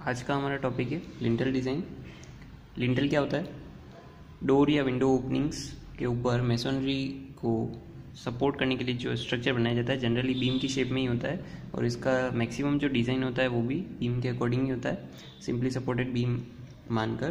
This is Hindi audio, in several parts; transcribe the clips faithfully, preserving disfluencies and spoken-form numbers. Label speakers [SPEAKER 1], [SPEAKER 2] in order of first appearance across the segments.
[SPEAKER 1] आज का हमारा टॉपिक है लिंटल डिज़ाइन। लिंटल क्या होता है? डोर या विंडो ओपनिंग्स के ऊपर मेसोनरी को सपोर्ट करने के लिए जो स्ट्रक्चर बनाया जाता है, जनरली बीम की शेप में ही होता है और इसका मैक्सिमम जो डिज़ाइन होता है वो भी बीम के अकॉर्डिंग ही होता है, सिंपली सपोर्टेड बीम मानकर।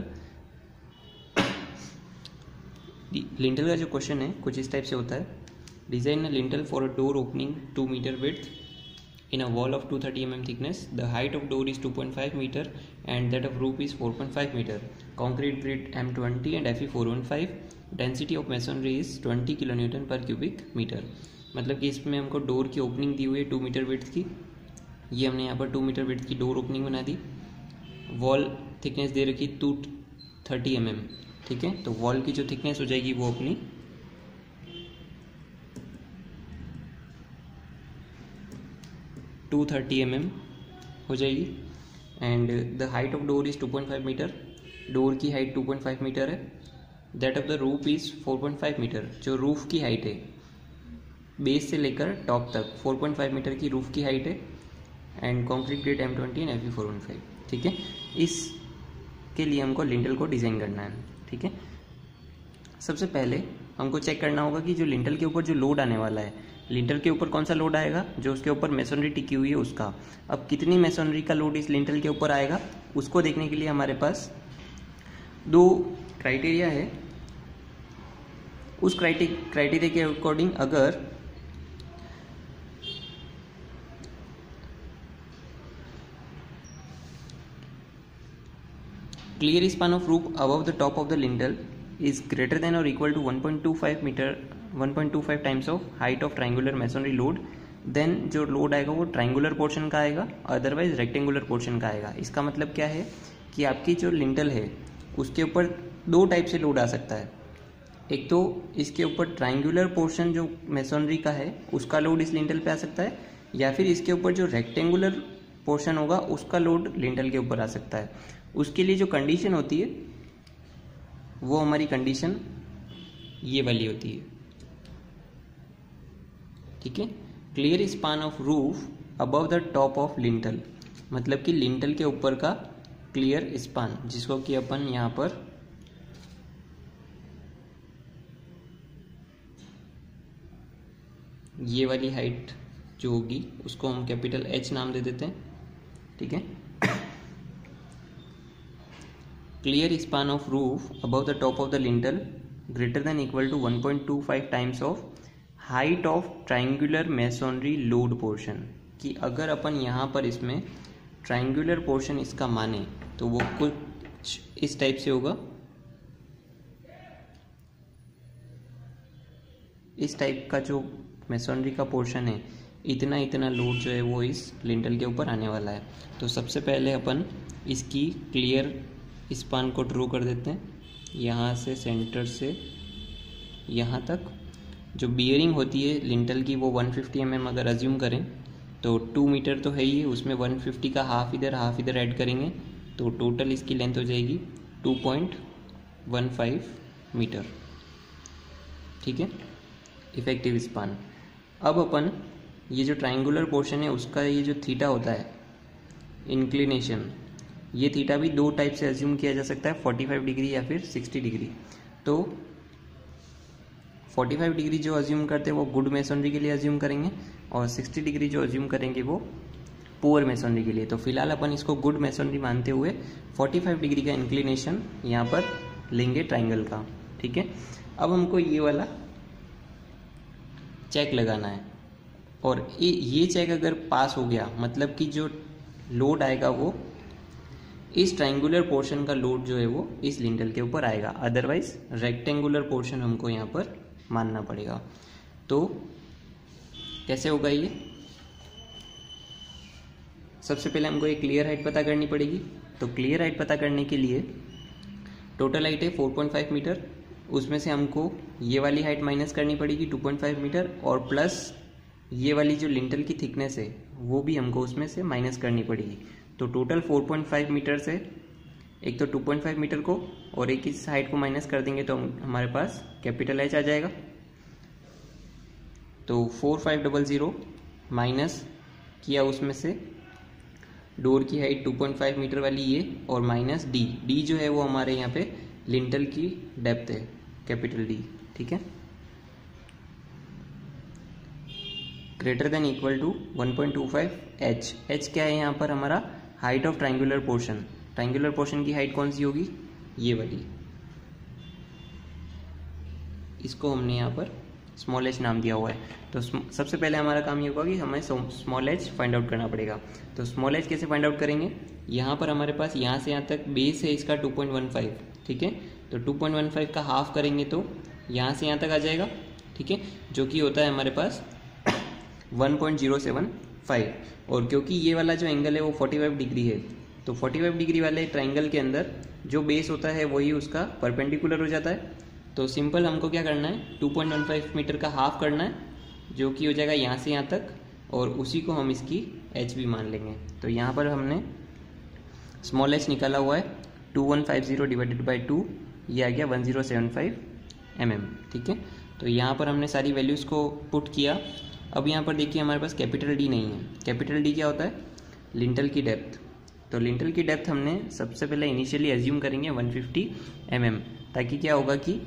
[SPEAKER 1] लिंटल का जो क्वेश्चन है कुछ इस टाइप से होता है। Design a lintel for a door opening two metre width in a wall of two hundred thirty millimeter thickness. The height of door is two point five meter and that of roof is four point five meter. Concrete grid M twenty and F E four fifteen. Density of masonry is twenty kilonewton per cubic meter. मतलब कि इसमें हमको डोर की ओपनिंग दी हुई है टू मीटर विड्थ की। ये हमने यहाँ पर टू मीटर विड्थ की डोर ओपनिंग बना दी। वॉल थिकनेस दे रखी टू थर्टी एम एम, ठीक है। तो वॉल की जो थिकनेस हो जाएगी वो अपनी टू थर्टी एम एम हो जाएगी and the height of door is two point five metre. Door की height two point five metre है। That of the roof is four point five metre. जो रूफ की हाइट है बेस से लेकर टॉप तक फोर पॉइंट फाइव मीटर की रूफ की हाइट है and concrete grade M twenty and F E four one five, ठीक है। इसके लिए हमको लिंटल को डिज़ाइन करना है, ठीक है। सबसे पहले हमको चेक करना होगा कि जो लिंटल के ऊपर जो लोड आने वाला है, लिंटल के ऊपर कौन सा लोड आएगा, जो उसके ऊपर मेसोनरी टिकी हुई है उसका। अब कितनी मेसोनरी का लोड इस लिंटल के ऊपर आएगा उसको देखने के लिए हमारे पास दो क्राइटेरिया है। उस क्राइटेरिया के अकॉर्डिंग अगर clear span of roof above the top of the lintel is greater than or equal to one point two five meter one point two five times of height of triangular masonry load, then जो लोड आएगा वो ट्रायंगुलर पोर्शन का आएगा, अदरवाइज रेक्टेंगुलर पोर्शन का आएगा। इसका मतलब क्या है कि आपकी जो लिंटल है उसके ऊपर दो टाइप से लोड आ सकता है। एक तो इसके ऊपर ट्रायंगुलर पोर्शन जो मेसोनरी का है उसका लोड इस लिंटल पे आ सकता है, या फिर इसके ऊपर जो रेक्टेंगुलर पोर्शन होगा उसका लोड लिंटल के ऊपर आ सकता है। उसके लिए जो कंडीशन होती है वो हमारी कंडीशन ये वाली होती है, ठीक है। Clear span of roof above the top of lintel, मतलब कि लिंटल के ऊपर का क्लियर स्पान, जिसको कि अपन यहां पर ये वाली हाइट जो होगी उसको हम कैपिटल एच नाम दे देते हैं, ठीक है। Clear span of roof above the top of the lintel greater than equal to one point two five times of height of triangular masonry load portion। कि अगर अपन यहाँ पर इसमें triangular portion इसका माने तो वो कुछ इस टाइप से होगा। इस टाइप का जो मेसोनरी का पोर्शन है, इतना इतना लोड जो है वो इस लिंटल के ऊपर आने वाला है। तो सबसे पहले अपन इसकी क्लियर स्पान को ड्रॉ कर देते हैं। यहाँ से सेंटर से यहाँ तक जो बियरिंग होती है लिंटल की वो वन फिफ्टी एम एम अगर अज्यूम करें तो टू मीटर तो है ही है, उसमें वन फिफ्टी का हाफ इधर हाफ इधर ऐड करेंगे तो टोटल इसकी लेंथ हो जाएगी two point one five metre, ठीक है, इफेक्टिव स्पान। अब अपन ये जो ट्रायंगुलर पोर्शन है उसका ये जो थीटा होता है इंक्लिनेशन, ये थीटा भी दो टाइप से अज्यूम किया जा सकता है, फोर्टी फाइव डिग्री या फिर सिक्सटी डिग्री। तो फोर्टी फाइव डिग्री जो अज्यूम करते हैं वो गुड मेसोनरी के लिए अज्यूम करेंगे और सिक्सटी डिग्री जो अज्यूम करेंगे वो पुअर मेसोनरी के लिए। तो फिलहाल अपन इसको गुड मेसोनरी मानते हुए फोर्टी फाइव डिग्री का इंक्लिनेशन यहाँ पर लेंगे ट्राइंगल का, ठीक है। अब हमको ये वाला चेक लगाना है और ये चेक अगर पास हो गया मतलब कि जो लोड आएगा वो इस ट्रायंगुलर पोर्शन का लोड जो है वो इस लिंटल के ऊपर आएगा, अदरवाइज रेक्टेंगुलर पोर्शन हमको यहाँ पर मानना पड़ेगा। तो कैसे होगा ये? सबसे पहले हमको एक क्लियर हाइट पता करनी पड़ेगी। तो क्लियर हाइट पता करने के लिए टोटल हाइट है फोर पॉइंट फाइव मीटर, उसमें से हमको ये वाली हाइट माइनस करनी पड़ेगी टू पॉइंट फाइव मीटर और प्लस ये वाली जो लिंटल की थिकनेस है वो भी हमको उसमें से माइनस करनी पड़ेगी। तो total four point five metre से एक तो टू पॉइंट फाइव मीटर को और एक इस हाइट को माइनस कर देंगे तो हमारे पास कैपिटल एच आ जाएगा। तो four five double zero minus किया उसमें से डोर की height two point five metre वाली ये, और माइनस डी, डी जो है वो हमारे यहाँ पे लिंटल की डेप्थ है, कैपिटल डी, ठीक है, greater than equal to one point two five H. H क्या है यहाँ पर हमारा, height of triangular portion. Triangular portion की हाइट कौन सी होगी, ये वाली, इसको हमने यहाँ पर स्मॉल एच नाम दिया हुआ है। तो सबसे पहले हमारा काम ये होगा कि हमें स्मॉल एच फाइंड आउट करना पड़ेगा। तो स्मॉल एच कैसे फाइंड आउट करेंगे, यहाँ पर हमारे पास यहाँ से यहाँ तक बेस है इसका टू पॉइंट वन फाइव, ठीक है, तो टू पॉइंट वन फाइव का हाफ करेंगे तो यहाँ से यहाँ तक आ जाएगा, ठीक है, जो कि होता है हमारे पास one point zero seven five. और क्योंकि ये वाला जो एंगल है वो फोर्टी फाइव डिग्री है, तो फोर्टी फाइव डिग्री वाले ट्राइंगल के अंदर जो बेस होता है वही उसका परपेंडिकुलर हो जाता है। तो सिंपल हमको क्या करना है, two point one five metre का हाफ करना है, जो कि हो जाएगा यहाँ से यहाँ तक, और उसी को हम इसकी एच भी मान लेंगे। तो यहाँ पर हमने स्मॉल एच निकाला हुआ है two one five zero divided by two, ये आ गया one zero seven five M M, ठीक है। तो यहाँ पर हमने सारी वैल्यूज़ को पुट किया। अब यहाँ पर देखिए हमारे पास कैपिटल डी नहीं है। कैपिटल डी क्या होता है, लिंटल की डेप्थ। तो लिंटल की डेप्थ हमने सबसे पहले इनिशियली एज्यूम करेंगे वन फिफ्टी एम एम, ताकि क्या होगा कि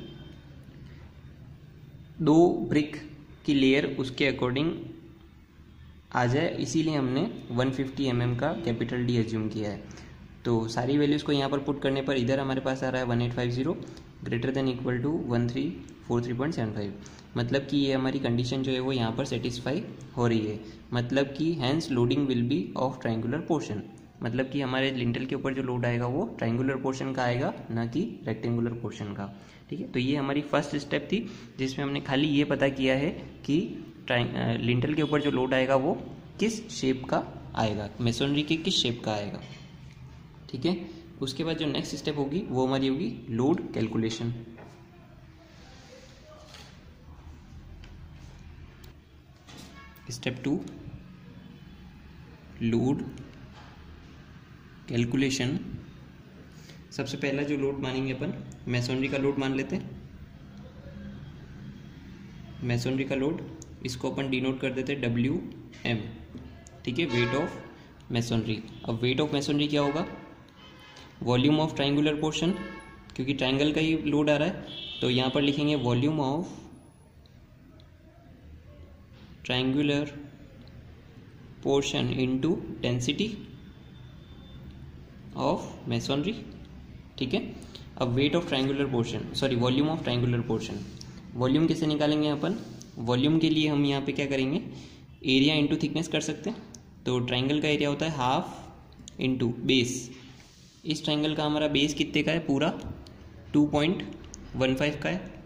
[SPEAKER 1] दो ब्रिक की लेयर उसके अकॉर्डिंग आ जाए, इसीलिए हमने वन फिफ्टी एम एम का कैपिटल डी एज्यूम किया है। तो सारी वैल्यूज़ को यहाँ पर पुट करने पर इधर हमारे पास आ रहा है one eight five zero greater than equal to one three four three point seven five. मतलब कि ये हमारी कंडीशन जो है वो यहाँ पर सेटिस्फाई हो रही है। मतलब कि hence loading will be of triangular portion, मतलब कि हमारे लिंटल के ऊपर जो लोड आएगा वो ट्राइंगुलर पोर्शन का आएगा, ना कि रेक्टेंगुलर पोर्शन का, ठीक है। तो ये हमारी फर्स्ट स्टेप थी, जिसमें हमने खाली ये पता किया है कि लिंटल के ऊपर जो लोड आएगा वो किस शेप का आएगा, मेसोनरी के किस शेप का आएगा, ठीक है। उसके बाद जो नेक्स्ट स्टेप होगी वो हमारी होगी load calculation. Step two, load calculation. सबसे पहला जो लोड मानेंगे अपन, मैसोनरी का लोड मान लेते हैं। मैसोनरी का लोड, इसको अपन डिनोट कर देते हैं डब्ल्यू एम, ठीक है, वेट ऑफ मैसोनरी। अब वेट ऑफ मैसोनरी क्या होगा, वॉल्यूम ऑफ ट्राइंगुलर पोर्शन, क्योंकि ट्राइंगल का ही लोड आ रहा है, तो यहाँ पर लिखेंगे volume of triangular portion into density of masonry, ठीक है। अब weight of triangular portion, sorry volume of triangular portion, volume कैसे निकालेंगे अपन, वॉल्यूम के लिए हम यहाँ पे क्या करेंगे, एरिया इंटू थिकनेस कर सकते हैं। तो ट्राइंगल का एरिया होता है हाफ इंटू बेस। इस ट्राइंगल का हमारा बेस कितने का है, पूरा टू पॉइंट वन फाइव का है,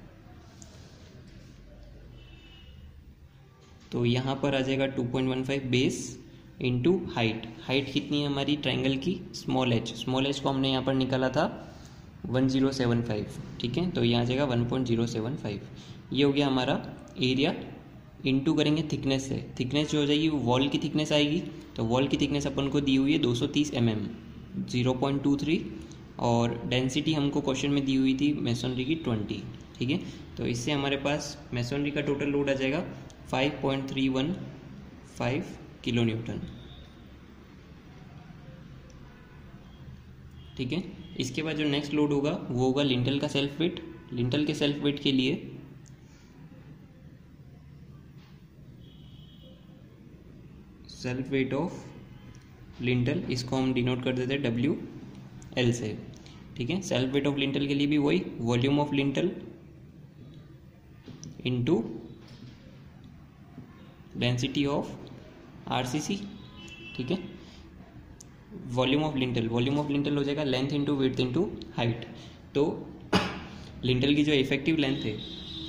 [SPEAKER 1] तो यहाँ पर आ जाएगा two point one five base into height. Height कितनी है हमारी ट्राइंगल की, स्मॉल एच। स्मॉल एच को हमने यहाँ पर निकाला था वन ज़ीरो सेवन फाइव, ठीक है, तो यहाँ आ जाएगा one point zero seven five. ये हो गया हमारा एरिया, इंटू करेंगे थिकनेस से। थिकनेस जो हो जाएगी वो वॉल की थिकनेस आएगी, तो वॉल की थिकनेस अपन को दी हुई है दो सौ तीस M M, zero point two three, और डेंसिटी हमको क्वेश्चन में दी हुई थी मैसोनरी की ट्वेंटी, ठीक है। तो इससे हमारे पास मैसोनरी का टोटल लोड आ जाएगा five point three one five kilo newton, ठीक है। इसके बाद जो नेक्स्ट लोड होगा वो होगा लिंटल का सेल्फ वेट। लिंटल के सेल्फ वेट के लिए सेल्फ वेट ऑफ लिंटल, इसको हम डिनोट कर देते हैं डब्ल्यू एल से, ठीक है। सेल्फ वेट ऑफ लिंटल के लिए भी वही volume of lintel into density of RCC, ठीक है। Volume of lintel, volume of lintel हो जाएगा length into width into height. तो लिंटल की जो इफेक्टिव लेंथ है,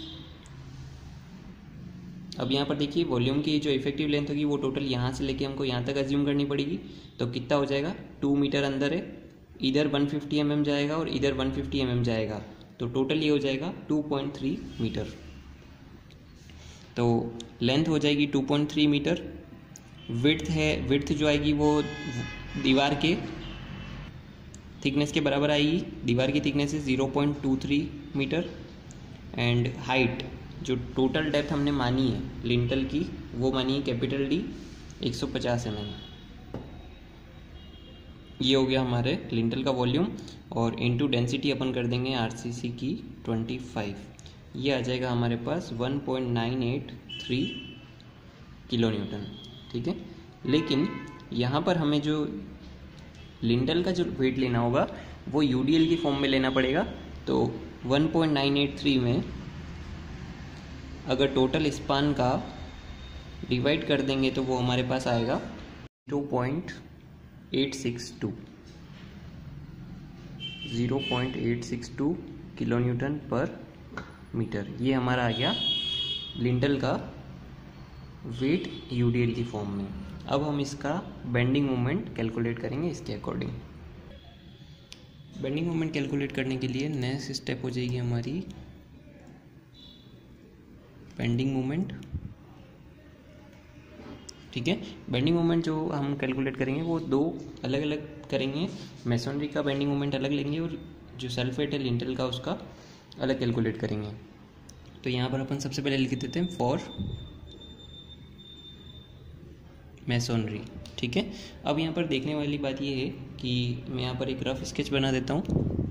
[SPEAKER 1] अब यहाँ पर देखिए वॉल्यूम की जो इफेक्टिव लेंथ होगी वो टोटल यहाँ से लेके हमको यहाँ तक अज्यूम करनी पड़ेगी। तो कितना हो जाएगा, टू मीटर अंदर है, इधर वन फिफ्टी एम एम जाएगा और इधर वन फिफ्टी एम एम जाएगा, तो टोटल ये हो जाएगा टू पॉइंट थ्री मीटर। तो लेंथ हो जाएगी two point three metre, width है, विड्थ जो आएगी वो दीवार के थिकनेस के बराबर आएगी। दीवार की थिकनेस है zero point two three metre, and height जो टोटल डेप्थ हमने मानी है लिंटल की वो मानी है कैपिटल डी एक सौ पचास एम एम, ये हो गया हमारे लिंटल का वॉल्यूम, और इनटू डेंसिटी अपन कर देंगे आरसीसी की पच्चीस, ये आ जाएगा हमारे पास one point nine eight three kilo newton. ठीक है, लेकिन यहाँ पर हमें जो लिंटल का जो वेट लेना होगा वो यूडीएल की फॉर्म में लेना पड़ेगा। तो one point nine eight three में अगर टोटल स्पान का डिवाइड कर देंगे तो वो हमारे पास आएगा zero point eight six two zero point eight six two kilo newton per metre. ये हमारा आ गया लिंटल का वेट यूडीएल की फॉर्म में। अब हम इसका बेंडिंग मोमेंट कैलकुलेट करेंगे इसके अकॉर्डिंग। बेंडिंग मोमेंट कैलकुलेट करने के लिए नेक्स्ट स्टेप हो जाएगी हमारी बेंडिंग मोमेंट। ठीक है, बेंडिंग मोमेंट जो हम कैलकुलेट करेंगे वो दो अलग अलग करेंगे। मेसोनरी का बेंडिंग मोमेंट अलग लेंगे और जो सल्फेट है लिंटल का उसका अलग कैलकुलेट करेंगे। तो यहाँ पर अपन सबसे पहले लिख देते हैं फॉर मेसोनरी। ठीक है, अब यहाँ पर देखने वाली बात ये है कि मैं यहाँ पर एक रफ स्केच बना देता हूँ।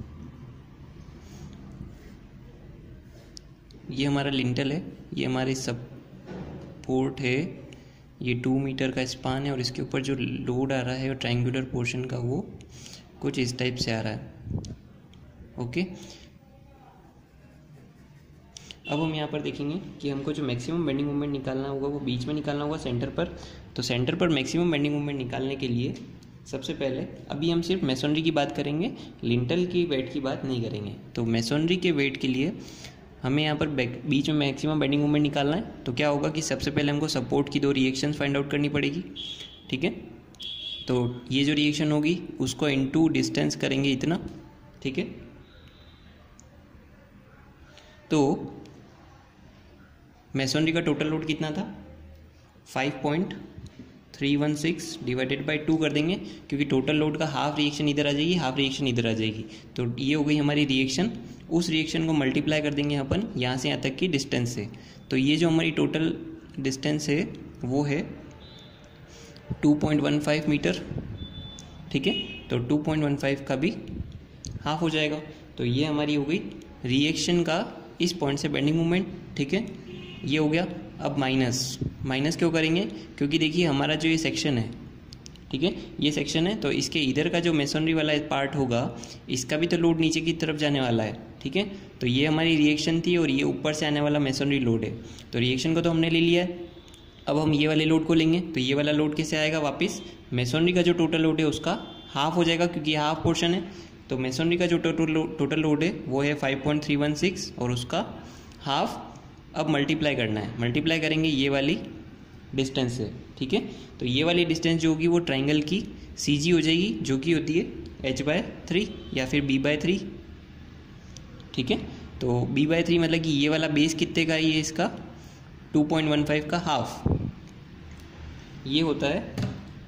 [SPEAKER 1] ये हमारा लिंटल है, ये हमारी सपोर्ट है, ये टू मीटर का स्पान है और इसके ऊपर जो लोड आ रहा है और ट्रायंगुलर पोर्शन का वो कुछ इस टाइप से आ रहा है। ओके, अब हम यहाँ पर देखेंगे कि हमको जो मैक्सिमम बेंडिंग मोमेंट निकालना होगा वो बीच में निकालना होगा सेंटर पर। तो सेंटर पर मैक्सिमम बेंडिंग मोमेंट निकालने के लिए सबसे पहले अभी हम सिर्फ मेसोनरी की बात करेंगे, लिंटल की वेट की बात नहीं करेंगे। तो मेसोनरी के वेट के लिए हमें यहाँ पर बीच में मैक्सिमम बेंडिंग मोमेंट निकालना है। तो क्या होगा कि सबसे पहले हमको सपोर्ट की दो रिएक्शंस फाइंड आउट करनी पड़ेगी। ठीक है, तो ये जो रिएक्शन होगी उसको इनटू डिस्टेंस करेंगे इतना। ठीक है, तो मेसोनरी का टोटल लोड कितना था, five point three one six divided by two कर देंगे, क्योंकि टोटल लोड का हाफ रिएक्शन इधर आ जाएगी, हाफ रिएक्शन इधर आ जाएगी। तो ये हो गई हमारी रिएक्शन। उस रिएक्शन को मल्टीप्लाई कर देंगे अपन यहाँ से यहाँ तक की डिस्टेंस से। तो ये जो हमारी टोटल डिस्टेंस है वो है two point one five metre. ठीक है, तो टू पॉइंट वन फाइव का भी हाफ हो जाएगा। तो ये हमारी हो गई रिएक्शन का इस पॉइंट से बेंडिंग मोमेंट। ठीक है, ये हो गया। अब माइनस माइनस क्यों करेंगे, क्योंकि देखिए हमारा जो ये सेक्शन है, ठीक है, ये सेक्शन है, तो इसके इधर का जो मेसोनरी वाला पार्ट होगा इसका भी तो लोड नीचे की तरफ जाने वाला है। ठीक है, तो ये हमारी रिएक्शन थी और ये ऊपर से आने वाला मेसोनरी लोड है। तो रिएक्शन को तो हमने ले लिया है, अब हम ये वाले लोड को लेंगे। तो ये वाला लोड कैसे आएगा, वापस मेसोनरी का जो टोटल लोड है उसका हाफ हो जाएगा, क्योंकि हाफ पोर्शन है। तो मेसोनरी का जो टोटल टोटल लोड है वो है five point three one six और उसका हाफ अब मल्टीप्लाई करना है। मल्टीप्लाई करेंगे ये वाली डिस्टेंस से। ठीक है, तो ये वाली डिस्टेंस जो होगी वो ट्राइंगल की सी जी हो जाएगी, जो कि होती है एच बाय थ्री या फिर बी बाय थ्री। ठीक है, तो बी बाय थ्री मतलब कि ये वाला बेस कितने का है, ये इसका टू पॉइंट वन फाइव का हाफ, ये होता है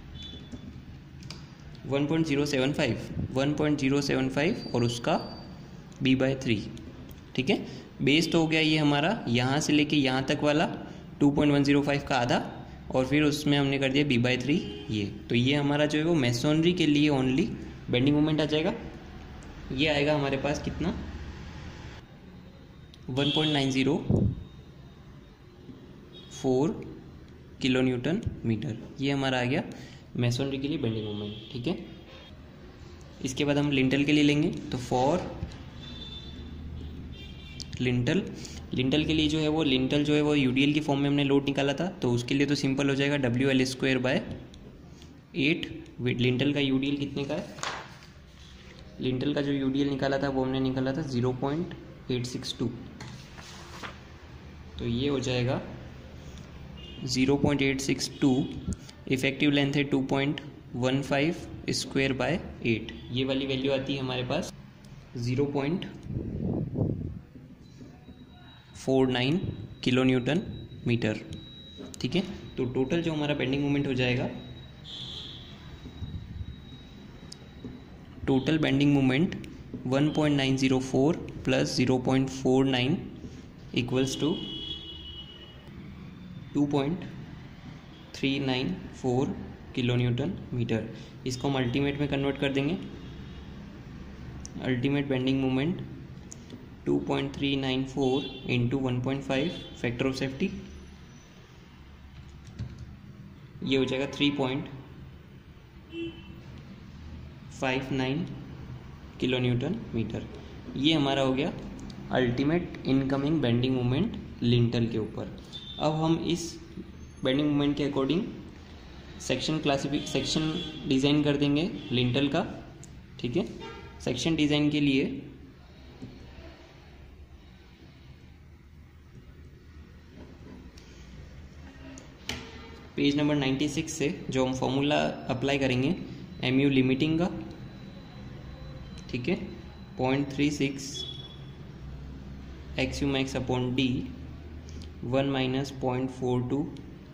[SPEAKER 1] one point zero seven five one point zero seven five और उसका बी बाय थ्री। ठीक है, बेस तो हो गया ये हमारा यहाँ से लेके यहाँ तक वाला two point one zero five का आधा, और फिर उसमें हमने कर दिया बी बाई थ्री ये। तो ये हमारा जो है वो मेसोनरी के लिए ओनली बेंडिंग मोमेंट आ जाएगा। ये आएगा हमारे पास कितना, one point nine zero four kilo newton metre. ये हमारा आ गया मेसोनरी के लिए बेंडिंग मोमेंट। ठीक है, इसके बाद हम लिंटल के लिए लेंगे। तो फॉर लिंटल लिंटल के लिए जो है वो लिंटल जो है वो यूडीएल की फॉर्म में हमने लोड निकाला था, तो उसके लिए तो सिंपल हो जाएगा W L square by eight. Lintel का यूडीएल कितने का है, लिंटल का जो यूडीएल निकाला था वो हमने निकाला था zero point eight six two. तो ये हो जाएगा zero point eight six two, effective length है two point one five square by eight. ये वाली वैल्यू आती है हमारे पास zero point four nine kilo newton metre. ठीक है, तो टोटल जो हमारा बेंडिंग मोमेंट हो जाएगा, total bending moment one point nine zero four plus zero point four nine equals to two point three nine four kilo newton metre. इसको हम अल्टीमेट में कन्वर्ट कर देंगे। Ultimate bending moment two point three nine four into one point five factor of safety, ये हो जाएगा three point five nine kilo newton metre. ये हमारा हो गया ultimate incoming bending moment lintel के ऊपर। अब हम इस बेंडिंग मोमेंट के अकॉर्डिंग सेक्शन क्लासिफिक सेक्शन डिज़ाइन कर देंगे लिंटल का। ठीक है, सेक्शन डिज़ाइन के लिए पेज नंबर नाइन्टी सिक्स से जो हम फॉर्मूला अप्लाई करेंगे एम यू लिमिटिंग का, ठीक है, point three six X U max upon D one minus point four two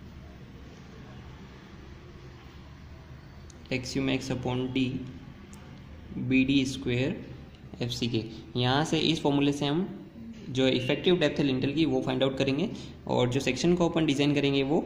[SPEAKER 1] X U max upon D B D square F C के। यहाँ से इस फॉर्मूले से हम जो इफेक्टिव डेप्थ है लिंटल की वो फाइंड आउट करेंगे, और जो सेक्शन को अपन डिज़ाइन करेंगे वो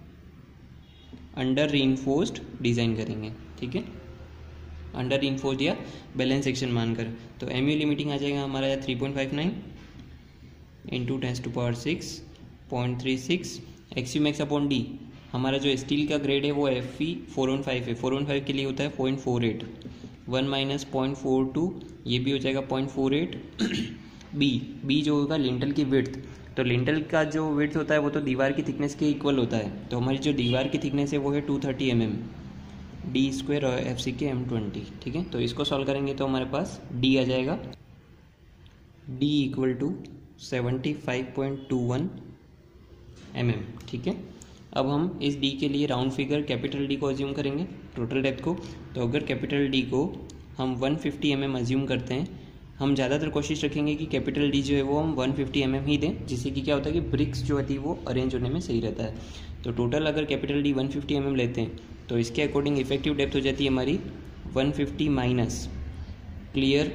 [SPEAKER 1] अंडर रीइंफोर्स्ड डिज़ाइन करेंगे। ठीक है, अंडर रीइंफोर्स्ड या बैलेंस सेक्शन मानकर। तो एम यू लिमिटिंग आ जाएगा हमारा three point five nine into tens to power six point three six X U max upon D. हमारा जो स्टील का ग्रेड है वो F E four one five है, फोर वन फाइव के लिए होता है point four eight, one minus point four two, ये भी हो जाएगा point four eight. B B जो होगा लिंटल की विड्थ, तो लिंटल का जो विड्थ होता है वो तो दीवार की थिकनेस के इक्वल होता है, तो हमारी जो दीवार की थिकनेस है वो है two thirty M M, D square और एफ सी के एम ट्वेंटी। ठीक है, तो इसको सॉल्व करेंगे तो हमारे पास डी आ जाएगा, D equal to seventy five point two one M M. ठीक है, अब हम इस डी के लिए राउंड फिगर कैपिटल डी को अज्यूम करेंगे टोटल डेप्थ को। तो अगर कैपिटल डी को हम one fifty M M assume करते हैं, हम ज़्यादातर कोशिश रखेंगे कि कैपिटल डी जो है वो हम वन फिफ्टी एम एम ही दें, जिससे कि क्या होता है कि ब्रिक्स जो होती है वो अरेंज होने में सही रहता है। तो टोटल अगर capital D one fifty M M लेते हैं तो इसके अकॉर्डिंग इफेक्टिव डेप्थ हो जाती है हमारी one fifty minus clear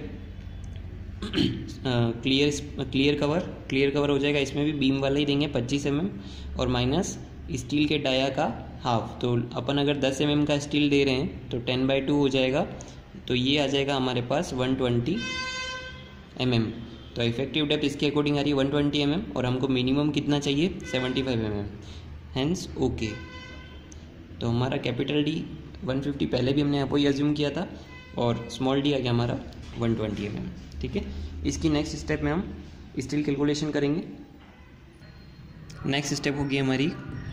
[SPEAKER 1] clear clear cover clear cover हो जाएगा, इसमें भी बीम वाला ही देंगे पच्चीस एम एम, और माइनस स्टील के डाया का हाफ। तो अपन अगर दस एम एम का स्टील दे रहे हैं तो टेन बाई टू हो जाएगा, तो ये आ जाएगा हमारे पास वन ट्वेंटी एम एम। तो इफेक्टिव डेप्थ इसके अकॉर्डिंग आ रही है वन ट्वेंटी एम एम, और हमको मिनिमम कितना चाहिए seventy five M M, hence okay. तो हमारा कैपिटल डी वन फिफ्टी पहले भी हमने यहाँ पर अज्यूम किया था, और स्मॉल डी आ गया हमारा वन ट्वेंटी एम एम। ठीक है, इसकी नेक्स्ट स्टेप में हम स्टील कैलकुलेशन करेंगे। नेक्स्ट स्टेप होगी हमारी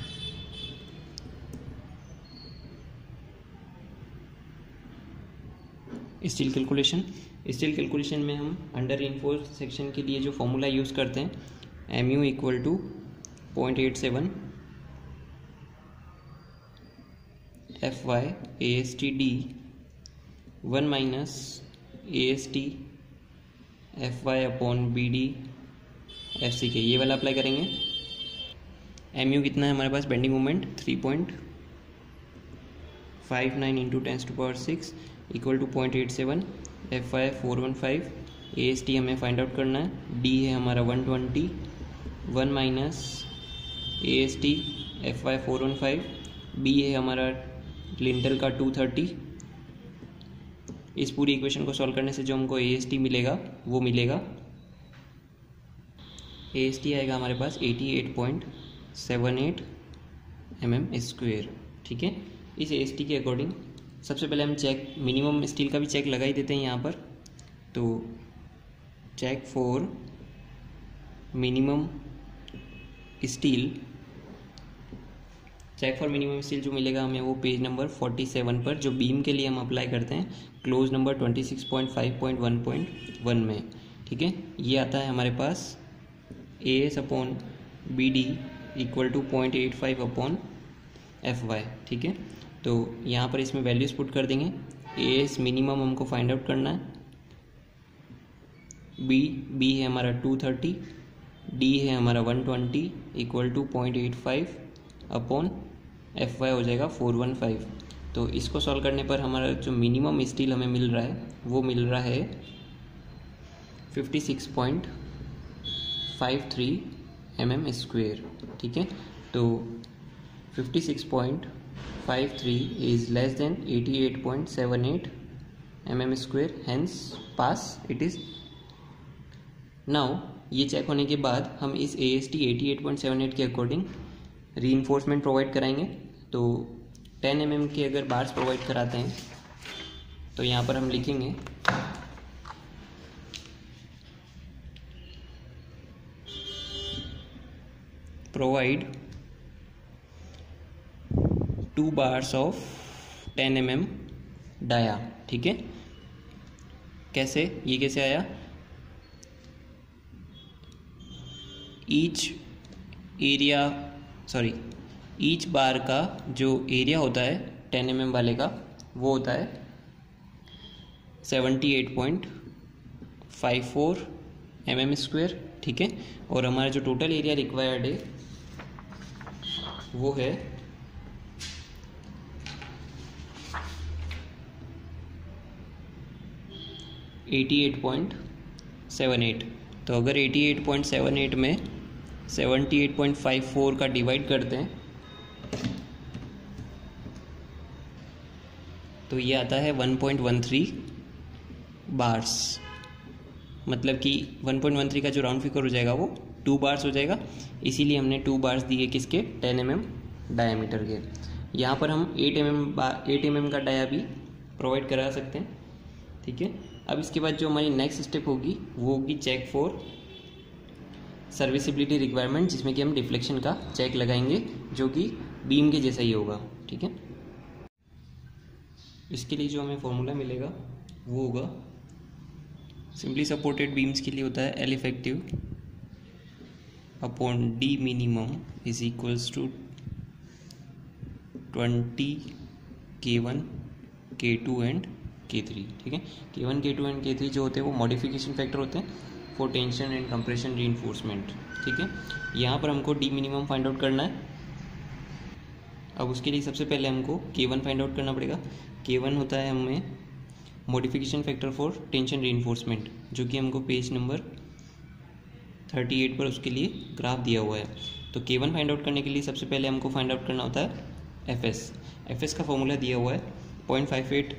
[SPEAKER 1] स्टील कैलकुलेशन। स्टील कैलकुलेशन में हम अंडर रीइंफोर्स्ड सेक्शन के लिए जो फॉर्मूला यूज़ करते हैं, M U equal to point eight seven F Y A S T D one minus A S T F Y upon B D F C के, ये वाला अप्लाई करेंगे। एम यू कितना है हमारे पास bending moment three point five nine into tens to power six equal to point eight seven, F Y four one five, A S T हमें फाइंड आउट करना है, डी है हमारा one twenty, one minus A S T F Y four one five, B है हमारा लिंटल का टू थर्टी। इस पूरी इक्वेशन को सॉल्व करने से जो हमको ए एस टी मिलेगा वो मिलेगा, ए एस टी आएगा हमारे पास eighty eight point seven eight M M square. ठीक है, इस ए एस टी के अकॉर्डिंग सबसे पहले हम चेक मिनिमम स्टील का भी चेक लगा ही देते हैं यहाँ पर। तो check for minimum steel, check for minimum steel जो मिलेगा हमें वो पेज नंबर फोर्टी सेवन पर, जो बीम के लिए हम अप्लाई करते हैं clause number twenty six point five point one point one में। ठीक है, ये आता है हमारे पास A S upon B D equal to point eight five upon F Y. ठीक है, तो यहाँ पर इसमें वैल्यूज पुट कर देंगे। ए एस मिनिमम हमको फाइंड आउट करना है, बी बी है हमारा टू थर्टी, डी है हमारा one twenty equal to point eight five upon F Y हो जाएगा फोर वन फाइव। तो इसको सॉल्व करने पर हमारा जो मिनिमम स्टील हमें मिल रहा है वो मिल रहा है fifty six point five three M M square. ठीक है, तो fifty six point five three is less than eighty eight point seven eight M M square, hence pass it is. Now ये चेक होने के बाद हम इस A S T eighty eight point seven eight के अकॉर्डिंग रीइंफोर्समेंट प्रोवाइड कराएंगे। तो टेन एम एम के अगर बार्स प्रोवाइड कराते हैं तो यहाँ पर हम लिखेंगे provide two bars of ten M M dia. ठीक है, कैसे, ये कैसे आया, each area sorry each bar का जो एरिया होता है टेन एम एम वाले का वो होता है seventy eight point five four M M square. ठीक है, और हमारा जो टोटल एरिया रिक्वायर्ड है वो है eighty eight point seven eight. तो अगर eighty eight point seven eight में seventy eight point five four का डिवाइड करते हैं तो ये आता है one point one three bars. मतलब कि वन पॉइंट वन थ्री का जो राउंड फिगर हो जाएगा वो टू बार्स हो जाएगा, इसीलिए हमने टू बार्स दिए किसके, टेन एम एम डायमीटर के। यहाँ पर हम eight M M eight M M का डाया भी प्रोवाइड करा सकते हैं। ठीक है, अब इसके बाद जो हमारी नेक्स्ट स्टेप होगी वो होगी चेक फॉर सर्विसिबिलिटी रिक्वायरमेंट, जिसमें कि हम डिफ्लेक्शन का चेक लगाएंगे जो कि बीम के जैसा ही होगा। ठीक है, इसके लिए जो हमें फॉर्मूला मिलेगा वो होगा, सिंपली सपोर्टेड बीम्स के लिए होता है L effective upon D minimum is equals to twenty K one K two and K three. ठीक है, के one K two and K three जो होते हैं वो मॉडिफिकेशन फैक्टर होते हैं for tension and compression reinforcement. ठीक है, यहाँ पर हमको डी मिनिमम फाइंड आउट करना है। अब उसके लिए सबसे पहले हमको के वन फाइंड आउट करना पड़ेगा। के वन होता है हमें modification factor for tension reinforcement, जो कि हमको पेज नंबर थर्टी एट पर उसके लिए ग्राफ दिया हुआ है। तो के वन फाइंड आउट करने के लिए सबसे पहले हमको फाइंड आउट करना होता है एफ एस। एफ एस का फॉर्मूला दिया हुआ है point five eight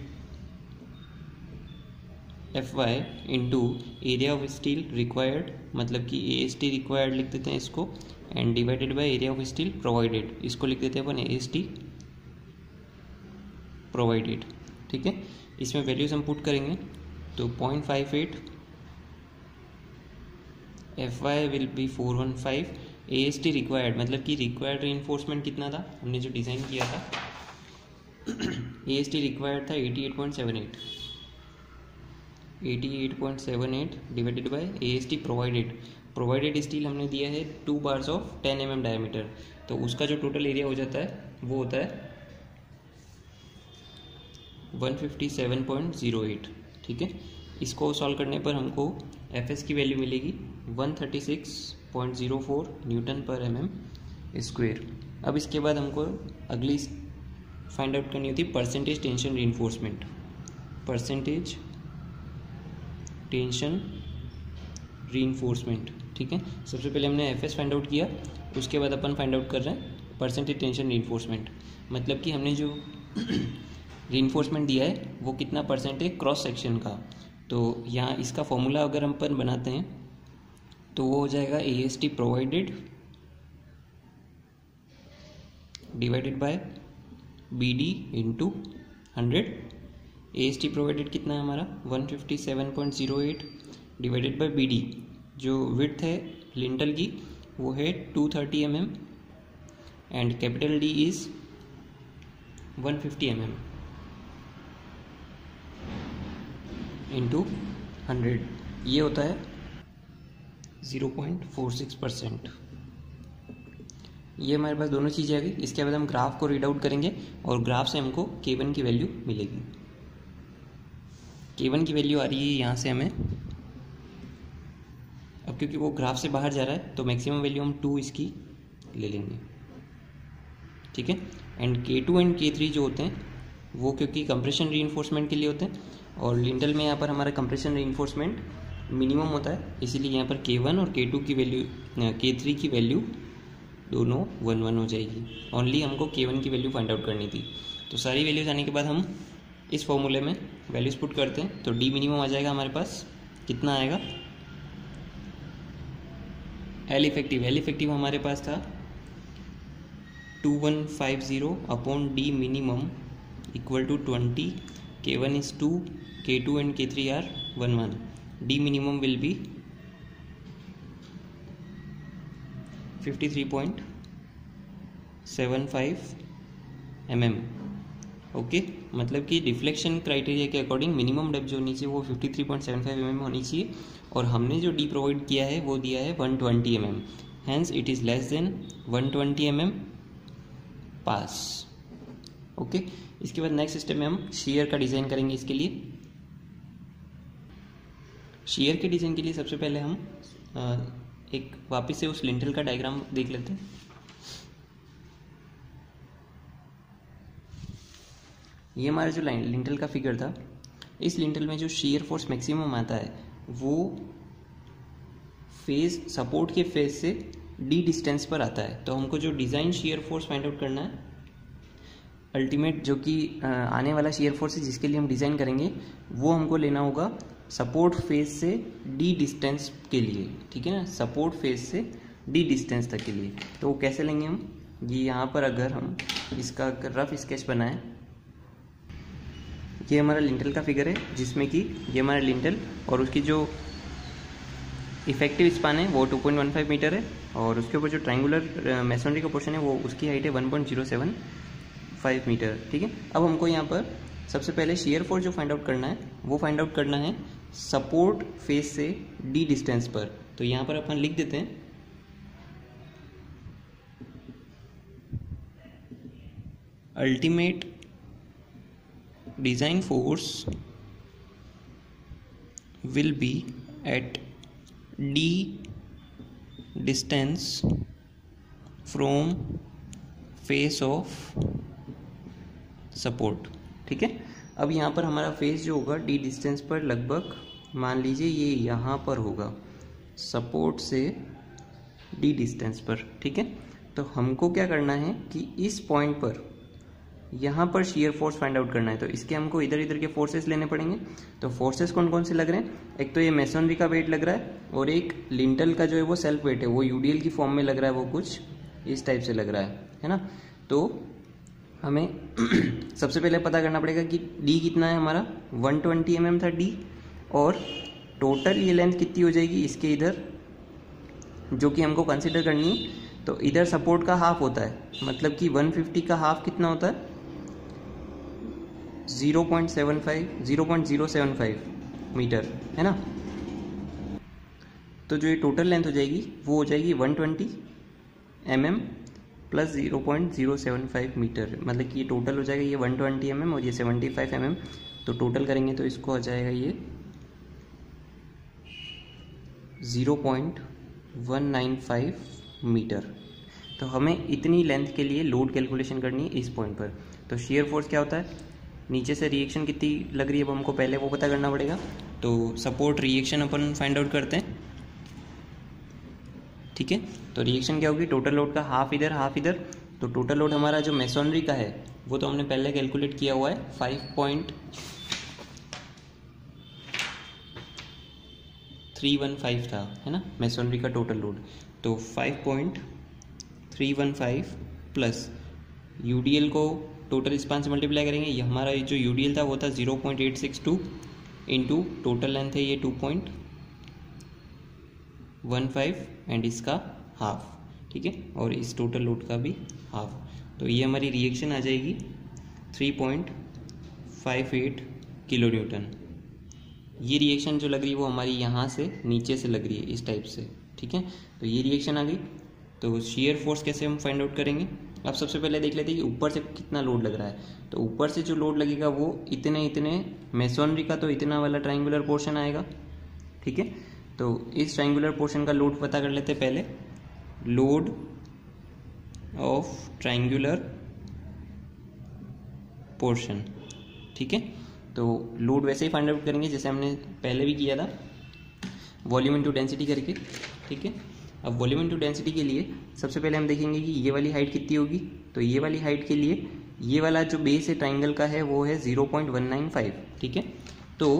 [SPEAKER 1] F Y into area of steel required, मतलब कि ए एस टी रिक्वायर्ड लिख देते हैं इसको, and divided by area of steel provided, इसको लिख देते हैं अपन ए एस टी प्रोवाइडेड। ठीक है, इसमें वैल्यूज हम पुट करेंगे तो point five eight F Y will be four one five, A S T required मतलब कि रिक्वायर्ड रीइंफोर्समेंट कितना था हमने जो डिज़ाइन किया था, ए एस टी रिक्वायर्ड था eighty eight point seven eight, eighty eight point seven eight divided by A S T provided. Provided steel हमने दिया है two bars of ten M M diameter, तो उसका जो टोटल एरिया हो जाता है वो होता है one fifty seven point zero eight. ठीक है, इसको सॉल्व करने पर हमको एफ एस की वैल्यू मिलेगी one thirty six point zero four newton per M M square. अब इसके बाद हमको अगली फाइंड आउट करनी होती है percentage tension reinforcement, percentage tension reinforcement. ठीक है, सबसे पहले हमने एफ एस फाइंड आउट किया, उसके बाद अपन फाइंड आउट कर रहे हैं परसेंटेज टेंशन रीइंफोर्समेंट। मतलब कि हमने जो रीइंफोर्समेंट दिया है वो कितना परसेंट है क्रॉस सेक्शन का। तो यहाँ इसका फॉर्मूला अगर हम अपन बनाते हैं तो वो हो जाएगा A S T provided divided by B D into hundred. A S T provided कितना है हमारा one fifty seven point zero eight divided by B D, जो विड्थ है लिंटल की वो है two thirty M M and capital D is one fifty M M into hundred, ये होता है zero point four six percent. ये हमारे पास दोनों चीज़ें आ गई। इसके बाद हम ग्राफ को रीड आउट करेंगे और ग्राफ से हमको के वन की वैल्यू मिलेगी। के वन की वैल्यू आ रही है यहाँ से हमें, अब क्योंकि वो ग्राफ से बाहर जा रहा है तो मैक्सिमम वैल्यू हम टू इसकी ले लेंगे। ठीक है, एंड के टू एंड के थ्री जो होते हैं वो क्योंकि कंप्रेशन रीइंफोर्समेंट के लिए होते हैं और लिंटल में यहाँ पर हमारा कंप्रेशन रीइंफोर्समेंट मिनिमम होता है, इसीलिए यहाँ पर के वन और के टू की वैल्यू के थ्री की वैल्यू दोनों वन वन हो जाएगी। ओनली हमको के वन की वैल्यू फाइंड आउट करनी थी। तो सारी वैल्यूज आने के बाद हम इस फॉर्मूले में वैल्यूज पुट करते हैं। तो डी मिनिमम आ जाएगा हमारे पास, कितना आएगा, एल इफेक्टिव एल इफेक्टिव हमारे पास था two one five zero upon D minimum equal to twenty, K one is two, K two and K three are one one, D minimum will be fifty three point seven five M M. Okay, मतलब कि डिफ्लेक्शन क्राइटेरिया के अकॉर्डिंग मिनिमम डेप्थ जो होनी चाहिए वो fifty three point seven five M M होनी चाहिए, और हमने जो डी प्रोवाइड किया है वो दिया है one twenty M M, hence it is less than one twenty M M pass. Okay, इसके बाद नेक्स्ट स्टेप में हम शेयर का डिज़ाइन करेंगे। इसके लिए शेयर के डिज़ाइन के लिए सबसे पहले हम आ, एक वापस से उस लिंटल का डायग्राम देख लेते हैं। ये हमारा जो लिंटल का फिगर था, इस लिंटल में जो शेयर फोर्स मैक्सिमम आता है वो फेज सपोर्ट के फेज से डी डिस्टेंस पर आता है। तो हमको जो design shear force find out करना है, अल्टीमेट जो कि आने वाला शेयर फोर्स है जिसके लिए हम डिज़ाइन करेंगे, वो हमको लेना होगा सपोर्ट फेज से डी डिस्टेंस के लिए। ठीक है ना, सपोर्ट फेज से डी डिस्टेंस तक के लिए। तो वो कैसे लेंगे हम, ये यहाँ पर अगर हम इसका रफ स्केच बनाएं, ये हमारा लिंटल का फिगर है जिसमें कि ये हमारा लिंटल और उसकी जो इफेक्टिव स्पान है वो two point one five metre है, और उसके ऊपर जो ट्रायंगुलर मैसनरी का पोर्शन है वो उसकी हाइट है one point zero seven five metre. ठीक है, अब हमको यहाँ पर सबसे पहले शेयर फोर्स जो फाइंड आउट करना है वो फाइंड आउट करना है सपोर्ट फेस से डी डिस्टेंस पर। तो यहाँ पर अपन लिख देते हैं ultimate design force will be at d distance from face of support। ठीक है, अब यहाँ पर हमारा फेस जो होगा डी डिस्टेंस पर लगभग मान लीजिए ये यहाँ पर होगा, सपोर्ट से डी डिस्टेंस पर। ठीक है, तो हमको क्या करना है कि इस पॉइंट पर यहाँ पर शेयर फोर्स फाइंड आउट करना है। तो इसके हमको इधर इधर के फोर्सेस लेने पड़ेंगे। तो फोर्सेस कौन कौन से लग रहे हैं, एक तो ये मेसनरी का वेट लग रहा है, और एक लिंटल का जो है वो सेल्फ वेट है, वो यूडीएल की फॉर्म में लग रहा है, वो कुछ इस टाइप से लग रहा है है ना। तो हमें सबसे पहले पता करना पड़ेगा कि डी कितना है हमारा, वन ट्वेंटी एम एम था डी, और टोटल ये लेंथ कितनी हो जाएगी इसके इधर जो कि हमको कंसिडर करनी है। तो इधर सपोर्ट का हाफ होता है, मतलब कि वन फिफ्टी का हाफ कितना होता है, zero point seven five zero point zero seven five metre है ना। तो जो ये टोटल लेंथ हो जाएगी वो हो जाएगी one twenty M M plus zero point zero seven five metre, मतलब कि ये टोटल हो जाएगा ये वन ट्वेंटी एम एम और ये सेवेंटी फाइव एम एम। तो टोटल करेंगे तो इसको आ जाएगा ये zero point one nine five metre. तो हमें इतनी लेंथ के लिए लोड कैलकुलेशन करनी है इस पॉइंट पर। तो शेयर फोर्स क्या होता है, नीचे से रिएक्शन कितनी लग रही है वो हमको पहले वो पता करना पड़ेगा। तो सपोर्ट रिएक्शन अपन फाइंड आउट करते हैं। ठीक है, तो रिएक्शन क्या होगी, टोटल लोड का हाफ इधर हाफ इधर। तो टोटल लोड हमारा जो मेसोनरी का है वो तो हमने पहले कैलकुलेट किया हुआ है, five point three one five था है ना मेसोनरी का टोटल लोड। तो five point three one five plus UDL को टोटल स्पान से मल्टीप्लाई करेंगे, ये हमारा जो यूडीएल था वो था zero point eight six two into total length है ये two point one five and इसका हाफ। ठीक है, और इस टोटल लोड का भी हाफ। तो ये हमारी रिएक्शन आ जाएगी three point five eight kilo newton. ये रिएक्शन जो लग रही है वो हमारी यहाँ से नीचे से लग रही है इस टाइप से। ठीक है, तो ये रिएक्शन आ गई। तो शेयर फोर्स कैसे हम फाइंड आउट करेंगे, अब सबसे पहले देख लेते हैं कि ऊपर से कितना लोड लग रहा है। तो ऊपर से जो लोड लगेगा वो इतने इतने मेसोनरी का तो इतना वाला ट्रायंगुलर पोर्शन आएगा। ठीक है, तो इस ट्रायंगुलर पोर्शन का लोड पता कर लेते हैं पहले, लोड ऑफ ट्रायंगुलर पोर्शन। ठीक है, तो लोड वैसे ही फाइंड आउट करेंगे जैसे हमने पहले भी किया था, वॉल्यूम इनटू डेंसिटी करके। ठीक है, अब वॉल्यूम इनटू डेंसिटी के लिए सबसे पहले हम देखेंगे कि ये वाली हाइट कितनी होगी। तो ये वाली हाइट के लिए ये वाला जो बेस है ट्राइंगल का है वो है zero point one nine five, ठीक है। तो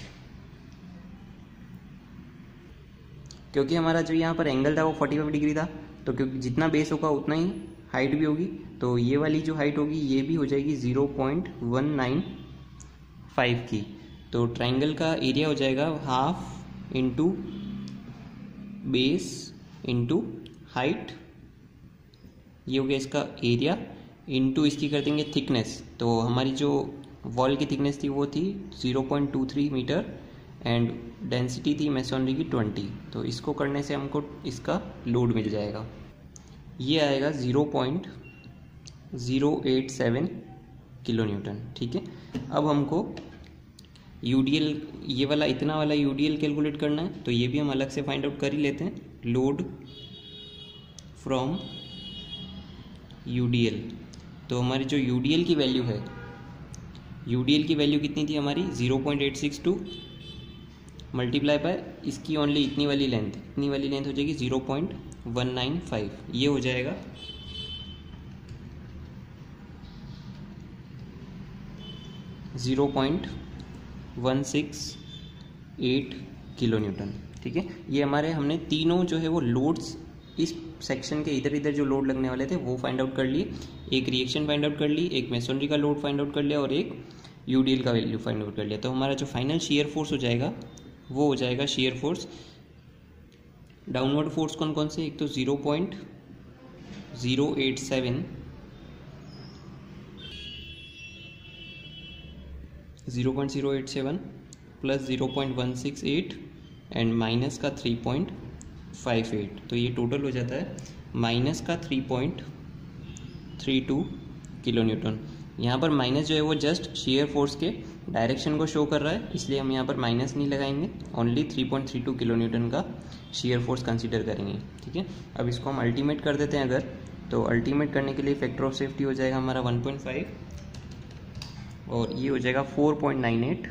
[SPEAKER 1] क्योंकि हमारा जो यहाँ पर एंगल था वो पैंतालीस डिग्री था, तो क्योंकि जितना बेस होगा उतना ही हाइट भी होगी, तो ये वाली जो हाइट होगी ये भी हो जाएगी zero point one nine five की। तो ट्राइंगल का एरिया हो जाएगा half into base into height, ये हो गया इसका एरिया, इंटू इसकी कर देंगे थिकनेस। तो हमारी जो वॉल की थिकनेस थी वो थी zero point two three metre and density थी मेसोनरी की ट्वेंटी। तो इसको करने से हमको इसका लोड मिल जाएगा, ये आएगा zero point zero eight seven kilo newton, ठीक है। अब हमको यूडीएल, ये वाला इतना वाला यूडीएल कैलकुलेट करना है, तो ये भी हम अलग से फाइंड आउट कर ही लेते हैं। लोड फ्रॉम यूडीएल, तो हमारी जो यूडीएल की वैल्यू है, यूडीएल की वैल्यू कितनी थी हमारी zero point eight six two multiply by इसकी ओनली इतनी वाली लेंथ, इतनी वाली लेंथ हो जाएगी zero point one nine five, ये हो जाएगा zero point one six eight kilo newton, ठीक है। ये हमारे हमने तीनों जो है वो लोड्स इस सेक्शन के इधर इधर जो लोड लगने वाले थे वो फाइंड आउट कर लिए। एक रिएक्शन फाइंड आउट कर ली, एक मेसोनरी का लोड फाइंड आउट कर लिया और एक यूडीएल का वैल्यू फाइंड आउट कर लिया। तो हमारा जो फाइनल शेयर फोर्स हो जाएगा वो हो जाएगा शेयर फोर्स, डाउनवर्ड फोर्स कौन कौन से, एक तो zero point zero eight seven, zero point zero eight seven plus zero point one six eight and minus का थ्री पॉइंट फाइव एट, तो ये टोटल हो जाता है माइनस का three point three two kilo newton. यहाँ पर माइनस जो है वो जस्ट शेयर फोर्स के डायरेक्शन को शो कर रहा है, इसलिए हम यहाँ पर माइनस नहीं लगाएंगे, only three point three two kilo newton का शेयर फोर्स कंसीडर करेंगे, ठीक है। अब इसको हम अल्टीमेट कर देते हैं अगर, तो अल्टीमेट करने के लिए फैक्टर ऑफ सेफ्टी हो जाएगा हमारा वन पॉइंट फाइव और ये हो जाएगा four point nine eight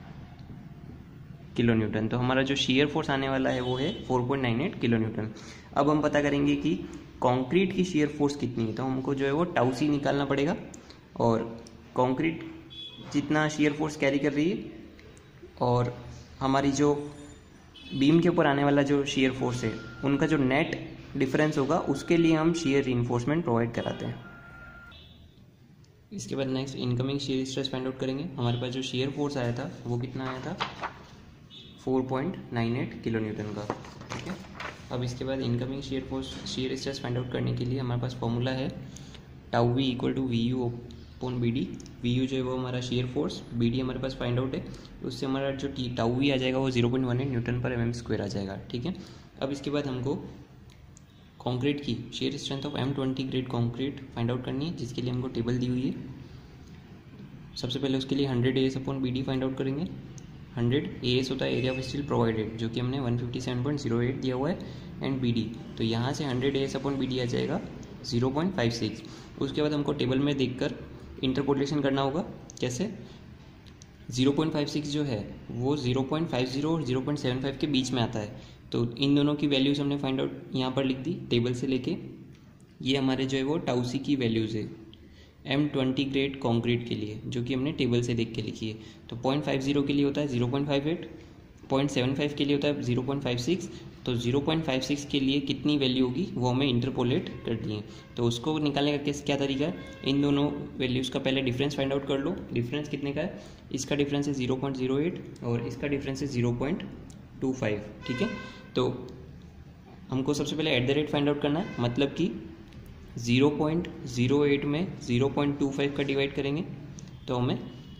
[SPEAKER 1] kilo newton. तो हमारा जो शेयर फोर्स आने वाला है वो है four point nine eight kilo newton. अब हम पता करेंगे कि कंक्रीट की शेयर फोर्स कितनी है, तो हमको जो है वो टाउ सी निकालना पड़ेगा और कंक्रीट जितना शेयर फोर्स कैरी कर रही है और हमारी जो बीम के ऊपर आने वाला जो शेयर फोर्स है उनका जो नेट डिफरेंस होगा उसके लिए हम शेयर रीइंफोर्समेंट प्रोवाइड कराते हैं। इसके बाद next incoming shear stress find out करेंगे। हमारे पास जो शेयर फोर्स आया था वो कितना आया था, four point nine eight kilo newton का, ठीक है। अब इसके बाद incoming shear force shear stress find out करने के लिए हमारे पास फॉर्मूला है tau V equal to V U upon B D. V U जो है वो हमारा शेयर फोर्स, बी डी हमारे पास फाइंड आउट है, उससे हमारा जो टी टाउ वी आ जाएगा वो zero point one eight newton per M M square आ जाएगा, ठीक है। अब इसके बाद हमको कॉन्क्रीट की shear strength of M twenty grade concrete find out करनी है, जिसके लिए हमको टेबल दी हुई है। सबसे पहले उसके लिए hundred A S upon B D find out करेंगे। हंड्रेड ए एस होता है एरिया ऑफ स्टील प्रोवाइडेड, जो कि हमने one fifty seven point zero eight दिया हुआ है, एंड बी डी, तो यहाँ से hundred A S upon B D आ जाएगा ज़ीरो पॉइंट फाइव सिक्स। उसके बाद हमको टेबल में देखकर इंटरपोलेशन करना होगा। कैसे, ज़ीरो पॉइंट फाइव सिक्स जो है वो ज़ीरो पॉइंट फाइव ज़ीरो और ज़ीरो पॉइंट सेवन फाइव के बीच में आता है, तो इन दोनों की वैल्यूज़ हमने फाइंड आउट यहाँ पर लिख दी टेबल से लेके। ये हमारे जो है वो टाउसी की वैल्यूज़ है एम ट्वेंटी ग्रेड कॉन्क्रीट के लिए, जो कि हमने टेबल से देख के लिखी है। तो पॉइंट फाइव जीरो के लिए होता है zero point five eight, point seven five के लिए होता है ज़ीरो पॉइंट फाइव सिक्स, तो ज़ीरो पॉइंट फाइव सिक्स के लिए कितनी वैल्यू होगी वो हमें इंटरपोलेट कर दिए। तो उसको निकालने का कैसे क्या तरीका है, इन दोनों वैल्यूज़ का पहले डिफरेंस फाइंड आउट कर लो। डिफरेंस कितने का है, इसका डिफरेंस है ज़ीरो पॉइंट ज़ीरो एट और इसका डिफरेंस है ज़ीरो पॉइंट टू फाइव, ठीक है। तो हमको सबसे पहले at the rate find out करना है, मतलब कि ज़ीरो पॉइंट ज़ीरो एट में ज़ीरो पॉइंट टू फाइव का डिवाइड करेंगे तो हमें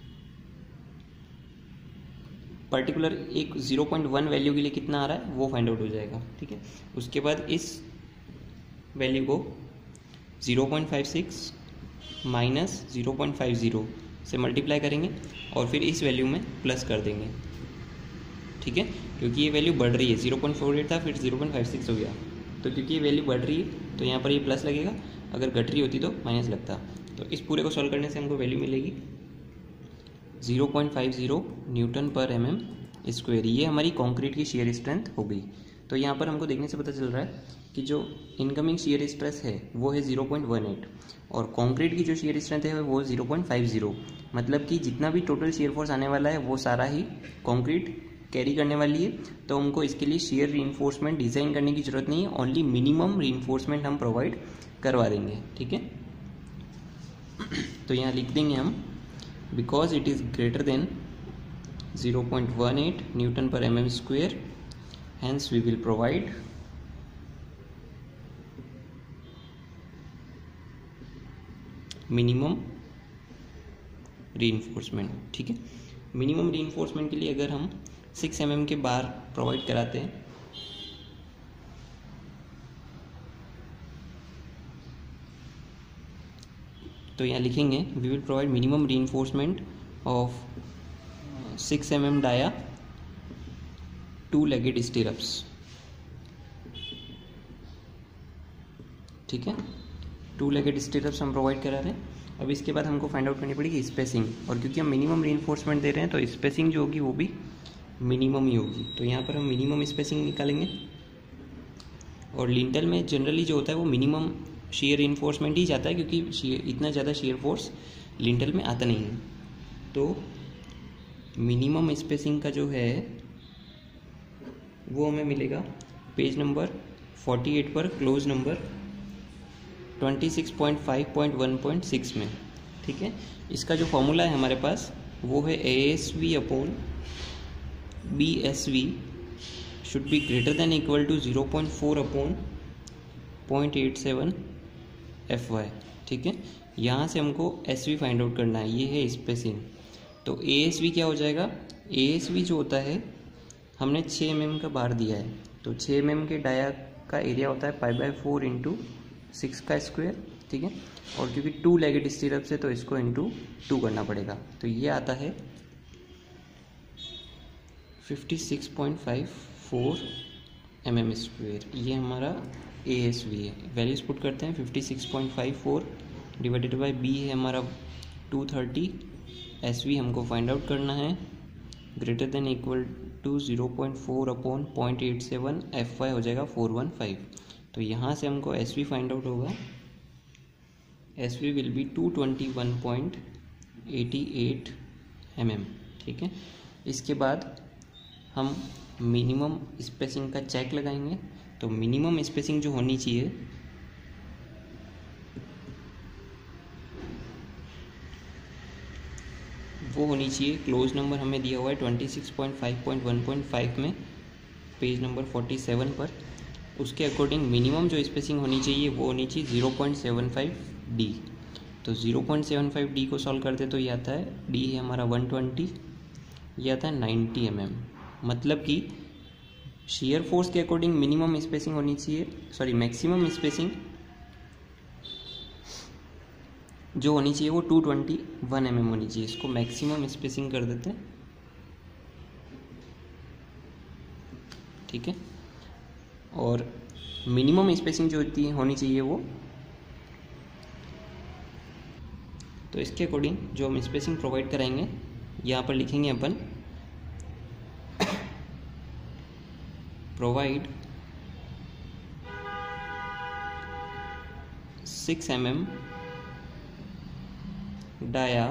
[SPEAKER 1] पर्टिकुलर एक ज़ीरो पॉइंट वन वैल्यू के लिए कितना आ रहा है वो फाइंड आउट हो जाएगा, ठीक है। उसके बाद इस वैल्यू को zero point five six minus zero point five zero से मल्टीप्लाई करेंगे और फिर इस वैल्यू में प्लस कर देंगे, ठीक है। क्योंकि ये वैल्यू बढ़ रही है, ज़ीरो पॉइंट फोर एट था फिर ज़ीरो पॉइंट फाइव सिक्स हो गया, तो क्योंकि ये वैल्यू बढ़ रही है तो यहाँ पर ये प्लस लगेगा, अगर घट रही होती तो माइनस लगता। तो इस पूरे को सॉल्व करने से हमको वैल्यू मिलेगी zero point five zero newton per M M square. ये हमारी कंक्रीट की शेयर स्ट्रेंथ हो गई। तो यहाँ पर हमको देखने से पता चल रहा है कि जो इनकमिंग शियर स्ट्रेस है वो है ज़ीरो पॉइंट वन एट और कंक्रीट की जो शियर स्ट्रेंथ है वो ज़ीरो पॉइंट फाइव ज़ीरो। मतलब कि जितना भी टोटल शियर फोर्स आने वाला है वो सारा ही कंक्रीट कैरी करने वाली है। तो हमको इसके लिए शियर रीइंफोर्समेंट डिज़ाइन करने की ज़रूरत नहीं है, ओनली मिनिमम रीइंफोर्समेंट हम प्रोवाइड करवा देंगे। ठीक है, तो यहाँ लिख देंगे हम because it is greater than zero point one eight newton per M M square, hence we will provide minimum reinforcement. ठीक है, मिनिमम रीइंफोर्समेंट के लिए अगर हम सिक्स एम एम के बार प्रोवाइड कराते हैं तो यहाँ लिखेंगे we will provide minimum reinforcement of six M M dia two legged stirrups. ठीक है, टू लेगेड स्टीरअप्स हम प्रोवाइड करा रहे हैं। अब इसके बाद हमको फाइंड आउट करनी पड़ेगी स्पेसिंग, और क्योंकि हम मिनिमम रीइंफोर्समेंट दे रहे हैं तो स्पेसिंग जो होगी वो भी मिनिमम ही होगी। तो यहाँ पर हम मिनिमम स्पेसिंग निकालेंगे और लिंटल में जनरली जो होता है वो मिनिमम शियर रीइंफोर्समेंट ही जाता है, क्योंकि इतना ज़्यादा शियर फोर्स लिंटल में आता नहीं है। तो मिनिमम स्पेसिंग का जो है वो हमें मिलेगा पेज नंबर फोर्टी एट पर clause number twenty six point five point one point six में। ठीक है, इसका जो फॉर्मूला है हमारे पास वो है A S V upon B S V should be greater than equal to zero point four upon point eight seven F Y. ठीक है, यहाँ से हमको एस वी फाइंड आउट करना है, ये है स्पेसिंग। तो ए एस वी क्या हो जाएगा, ए एस वी जो होता है हमने छः एम एम का बार दिया है, तो छः एम एम के डाया का एरिया होता है pi by four into six का स्क्वायर। ठीक है, और क्योंकि टू लेगेड स्टीरअप्स है तो इसको इंटू टू करना पड़ेगा, तो ये आता है fifty six point five four M M square. ये हमारा ए एस वी है। वैल्यूज पुट करते हैं, fifty six point five four divided by B है हमारा टू थर्टी, एस वी हमको फाइंड आउट करना है greater than equal to zero point four upon point eight seven, F Y हो जाएगा फोर वन फाइव। तो यहाँ से हमको एस वी फाइंड आउट होगा, S we will be two twenty one point eighty eight M M. ठीक है, इसके बाद हम मिनिमम स्पेसिंग का चेक लगाएंगे। तो मिनिमम स्पेसिंग जो होनी चाहिए वो होनी चाहिए, क्लोज नंबर हमें दिया हुआ है twenty six point five point one point five में पेज नंबर फोर्टी सेवन पर। उसके अकॉर्डिंग मिनिमम जो स्पेसिंग होनी चाहिए वो होनी चाहिए zero point seven five D. तो zero point seven five D को सॉल्व करते तो ये आता है, डी है हमारा वन ट्वेंटी, ये आता है नाइन्टी एम एम। मतलब कि शियर फोर्स के अकॉर्डिंग मिनिमम स्पेसिंग होनी चाहिए, सॉरी मैक्सिमम स्पेसिंग जो होनी चाहिए वो two twenty one M M होनी चाहिए। इसको मैक्सिमम स्पेसिंग कर देते हैं। ठीक है, और मिनिमम स्पेसिंग जो होती है होनी चाहिए वो, तो इसके अकॉर्डिंग जो हम स्पेसिंग प्रोवाइड कराएंगे यहाँ पर लिखेंगे अपन provide six M M dia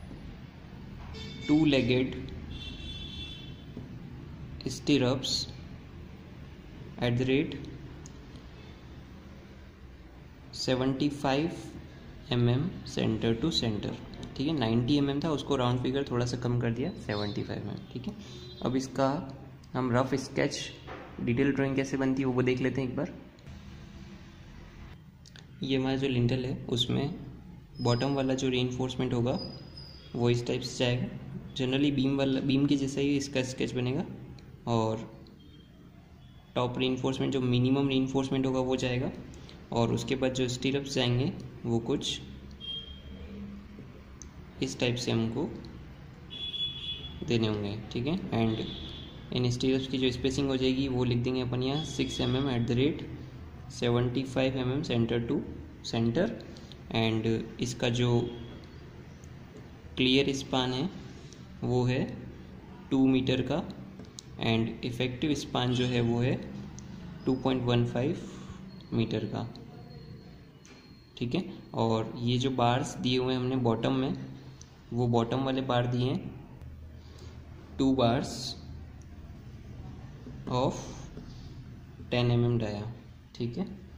[SPEAKER 1] two legged stirrups at the rate seventy five M M centre to centre. ठीक है, नाइन्टी एम एम था, उसको राउंड फिगर थोड़ा सा कम कर दिया, सेवेंटी फाइव एम एम। ठीक है, अब इसका हम रफ स्केच डिटेल ड्राइंग कैसे बनती है वो देख लेते हैं एक बार। ये हमारा जो लिंटल है उसमें बॉटम वाला जो रीइंफोर्समेंट होगा वो इस टाइप से जाएगा। जनरली बीम वाला बीम के जैसा ही इसका स्केच बनेगा, और टॉप रीइंफोर्समेंट जो मिनिमम रीइंफोर्समेंट होगा वो जाएगा, और उसके बाद जो स्टीरअप्स जाएंगे वो कुछ इस टाइप से हमको देने होंगे। ठीक है, एंड इन स्टीरअप्स की जो स्पेसिंग हो जाएगी वो लिख देंगे अपन यहाँ six M M at the rate seventy five M M centre to centre. And इसका जो क्लियर स्पान है वो है टू मीटर का, एंड इफ़ेक्टिव स्पान जो है वो है two point one five metre का, ठीक है। और ये जो बार्स दिए हुए हैं हमने बॉटम में, वो बॉटम वाले बार दिए हैं two bars of ten M M dia, ठीक है।